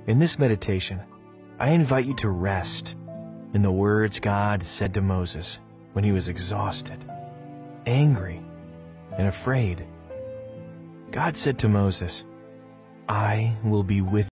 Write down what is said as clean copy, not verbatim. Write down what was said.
In this meditation, I invite you to rest in the words God said to Moses when he was exhausted, angry, and afraid. God said to Moses, "I will be with you."